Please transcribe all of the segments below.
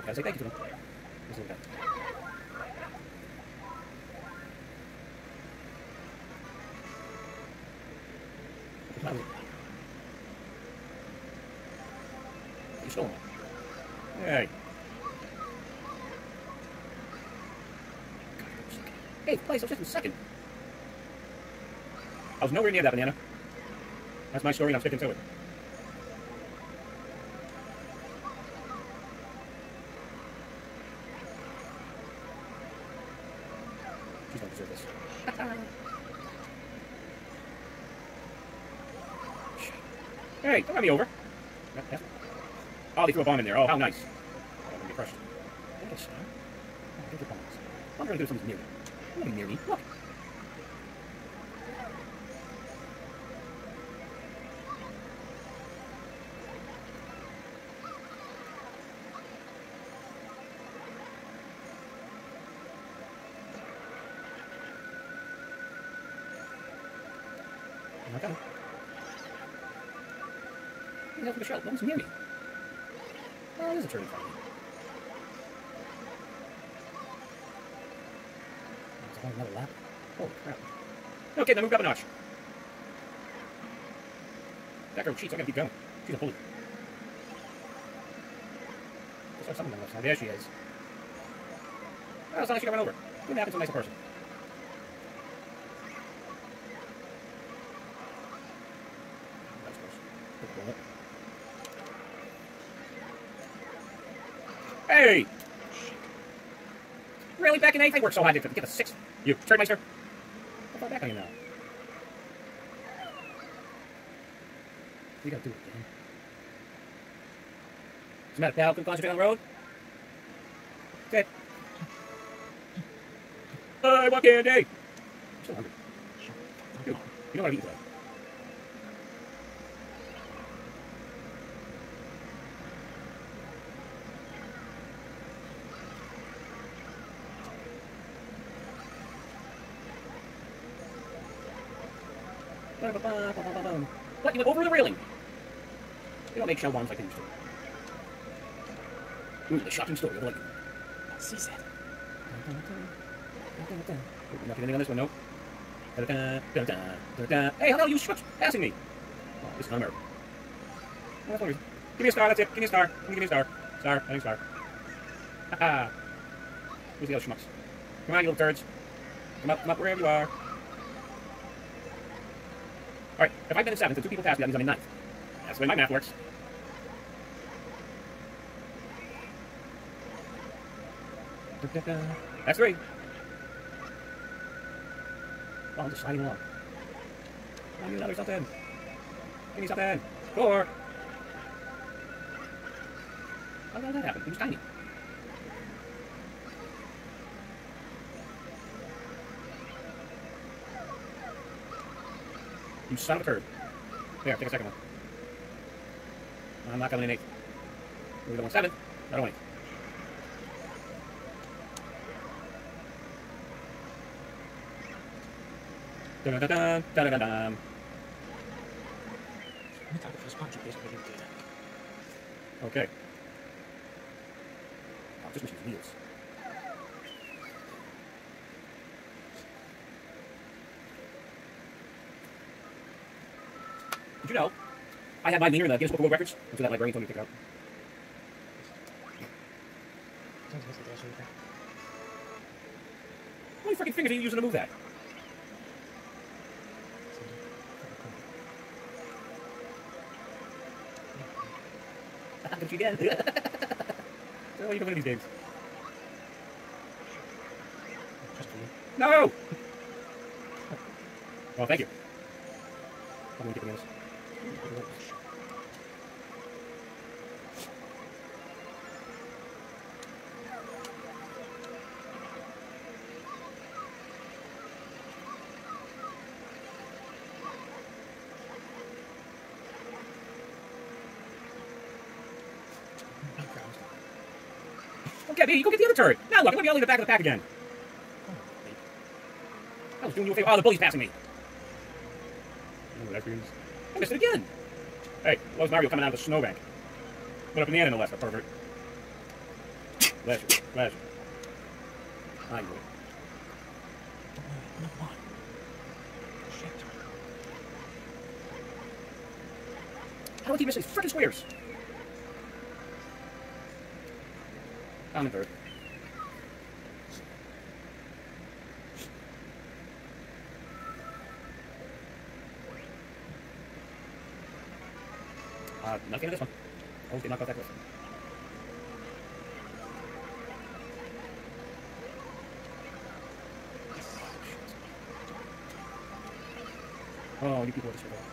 Gotta say thank you to them. Just look at that. You stole one. Hey. Hey, place, I was just in second. I was nowhere near that banana. That's my story, and I'm sticking to it. She's don't deserve this. Hey, don't run me over. Oh, they threw a bomb in there. Oh, how nice. Oh, I'm gonna get crushed. Don't get shot. Oh, don't get bombs. I'm gonna do something near me. Don't be near me. Look. I'm not coming. Hey, that's Michelle. No one's near me. Oh, there's a turn in front of me. There's another lap. Holy crap. Okay, then moved up a notch. That girl cheats. I gotta keep going. She's a bully. Let's have something on the left side. There she is. Oh, it's not like she got run over. What happens to a nicer person? That's close. Hey! Really, back in 8th? I worked so hard to get the 6th. You, Turnmeister? How far back on you now? You gotta do it again. What's the matter, pal? Couldn't concentrate on the road? Okay. I want candy! I'm so hungry. Dude, you know what I've eaten today? What? You went over the railing? They don't make shell bombs like they used to. Ooh, the shocking story of like. See that? Nothing on this one, nope. Hey, how the hell are you passing me? Oh, this is unnerving. Oh, give me a star, that's it. Give me a star. Give me a star. Star, I think star. Haha. Who's the other schmucks? Come on, you little turds. Come up wherever you are. Alright, if I've been in 7th and 2 people passed me, that means I'm in 9th. That's the way my math works. That's 3. Oh, I'm just sliding along. I need another something. Give me something. 4. How did that happen? He was tiny. You son of a turd. There, take a second one. I'm not coming in 8th. We're going 7th, not 8th. Dun dun dun dun dun dun. Okay. Oh, this machine's wheels. Did you know? I had my leaner in the Guinness Book of World Records until that librarian told me to pick it out. How many freaking fingers are you using to move that? But you did. So what are you doing in these games? No! Oh, thank you. I'm gonna get bananas. Okay, baby, you go get the other turret. Now look, I'm gonna be all in the back of the pack again. I was doing you a favor. Oh, the bully's passing me. I missed it again. Hey, was Mario coming out of the snowbank? Put a banana in the left, a pervert. Bless you. Bless you. I know. How do I keep missing these frickin' squares? I'm in third. Not a fan of this one. Always get knocked off that cliff. Oh, you people are just so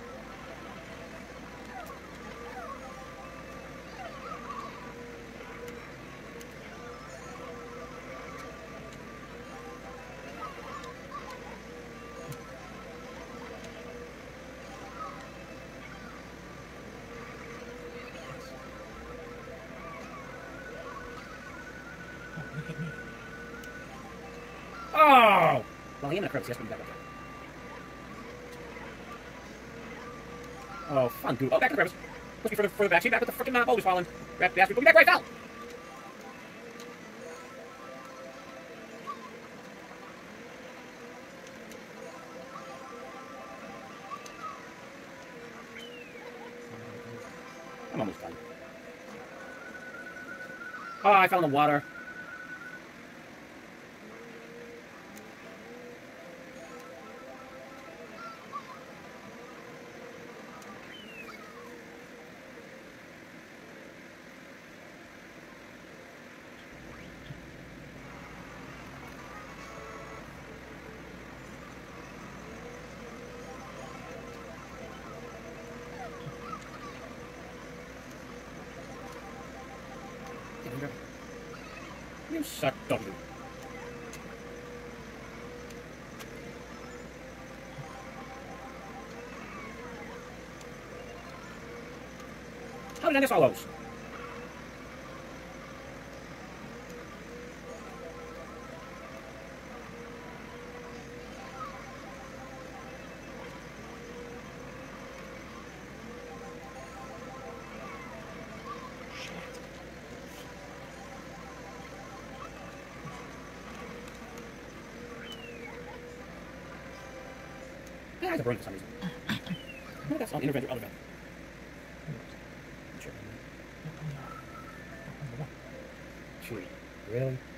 Oh! Well, I am in a crevice. Yes, but back up there. Oh, fun, dude. Oh, back to the crevice. Must be further back. See, back with the frickin' boulder's falling. Rat bastard. Go back where I fell! I'm almost done. Oh, I fell in the water. You suck, W. How did I miss all those? I had to burn for some reason. No, that's not intervent or other vent. Sure. Really?